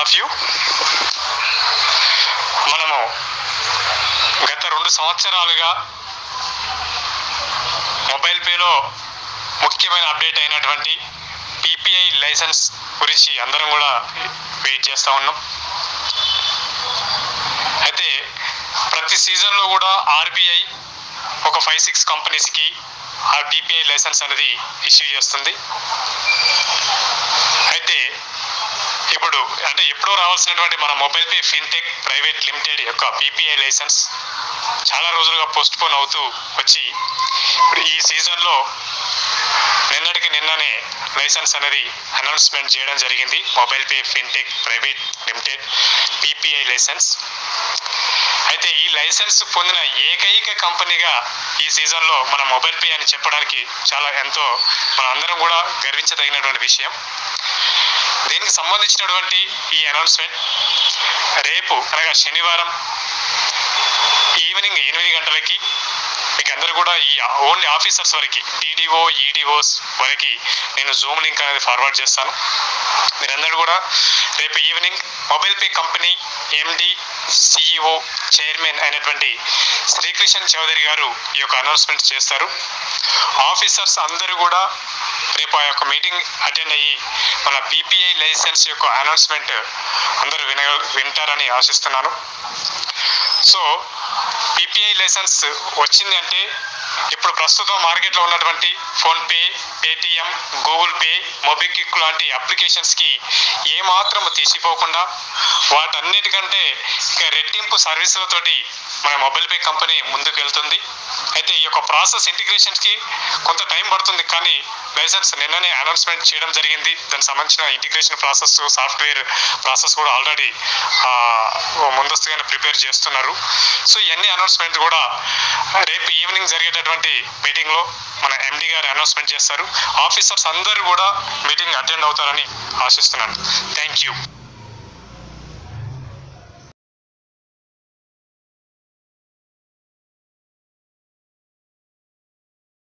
Of you. మనము గత 2 సంవత్సరాలుగా మొబైల్ పేలో ముఖ్యమైన అప్డేట్ అయినటువంటి పీపీఐ లైసెన్స్ గురించి అందరం కూడా వెయిట్ చేస్తూ ఉన్నాం. అయితే ప్రతి సీజన్లో కూడా ఆర్బీఐ ఒక 5-6 కంపెనీస్కి ఆ పీపీఐ లైసెన్స్ అనేది ఇష్యూ చేస్తుంది. అయితే ఇప్పుడు అంటే ఎప్పుడో రావాల్సినటువంటి మన mobile pay fintech private limited యొక్క పీపీఐ లైసెన్స్ చాలా రోజులుగా పోస్ట్పోన్ అవుతూ వచ్చి ఇప్పుడు ఈ సీజన్లో నిన్ననే లైసెన్స్ అనేది అనౌన్స్మెంట్ చేయడం జరిగింది. Mobile pay fintech private limited PPI licence. అయితే ఈ లైసెన్స్ పొందిన ఏకైక కంపెనీగా ఈ సీజన్లో మన మొబైల్ పే అని చెప్పడానికి ఎంతో మన అందరం కూడా గర్వించదగినటువంటి విషయం. దీనికి సంబంధించినటువంటి ఈ అనౌన్స్మెంట్ రేపు అనగా శనివారం ఈవినింగ్ 8 గంటలకి మీకు అందరూ కూడా ఈ ఓన్లీ ఆఫీసర్స్ వరకు డీడీఓ ఈడీఓస్ వరకు నేను జూమ్ లింక్ అనేది ఫార్వర్డ్ చేస్తాను. మీరందరూ కూడా రేపు evening mobile pay company MD CEO chairman అయినటువంటి శ్రీకృష్ణ చౌదరి గారు ఈ యొక్క అనౌన్స్మెంట్ చేస్తారు. ఆఫీసర్స్ అందరూ కూడా రేపు ఆ యొక్క మీటింగ్ అటెండ్ అయ్యి మన పీపీఐ లైసెన్స్ యొక్క అనౌన్స్మెంట్ అందరూ వింటారని ఆశిస్తున్నాను. సో పీపీఐ లైసెన్స్ వచ్చింది అంటే ఇప్పుడు ప్రస్తుతం మార్కెట్లో ఉన్నటువంటి PhonePe, Paytm, Google pay, MobiKwik లాంటి అప్లికేషన్స్కి ఏమాత్రం తీసిపోకుండా వాటన్నిటికంటే ఇక రెట్టింపు సర్వీసులతోటి మన మొబైల్ పే కంపెనీ ముందుకు వెళ్తుంది. అయితే ఈ యొక్క ప్రాసెస్ ఇంటిగ్రేషన్స్కి కొంత టైం పడుతుంది, కానీ లైసెన్స్ నిన్ననే అనౌన్స్మెంట్ చేయడం జరిగింది. దానికి సంబంధించిన ఇంటిగ్రేషన్ ప్రాసెస్, సాఫ్ట్వేర్ ప్రాసెస్ కూడా ఆల్రెడీ ముందస్తుగానే ప్రిపేర్ చేస్తున్నారు. సో ఇవన్నీ అనౌన్స్మెంట్ కూడా రేపు ఈవినింగ్ జరిగేటటువంటి మీటింగ్లో మన ఎండి గారు అనౌన్స్మెంట్ చేస్తారు. ఆఫీసర్స్ అందరూ కూడా మీటింగ్ అటెండ్ అవుతారని ఆశిస్తున్నాను. Thank you.